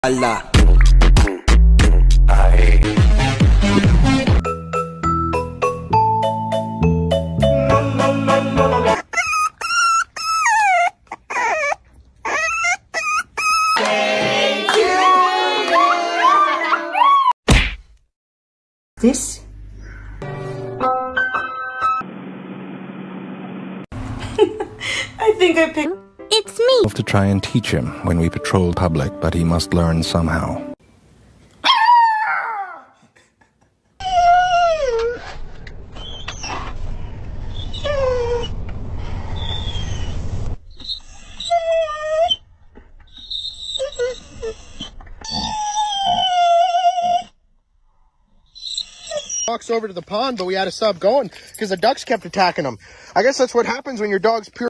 Allah. This? I think I picked... It's me! To try and teach him when we patrol public, but he must learn somehow. Walks over to the pond, but we had to stop going because the ducks kept attacking him. I guess that's what happens when your dog's pure